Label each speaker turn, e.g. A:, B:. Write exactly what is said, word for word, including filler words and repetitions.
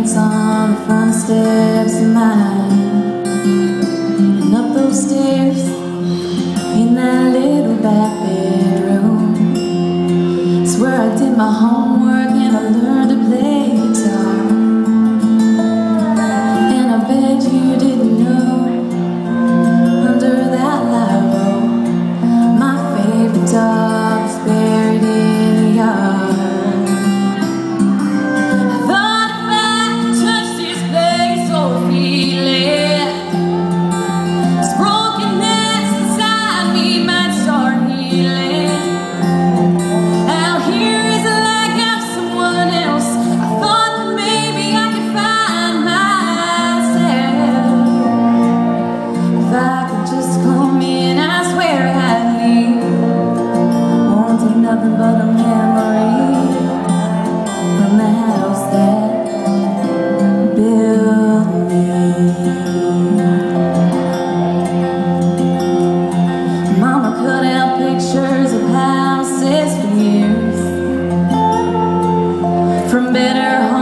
A: footprints on the front steps of mine, and up those stairs in that little back bedroom. It's where I did my homework and I learned to play guitar. And I bet you didn't know, under that light my favorite dog was buried in the yard. Nothing but a memory from the house that built me. Mama cut out pictures of houses for years, from better homes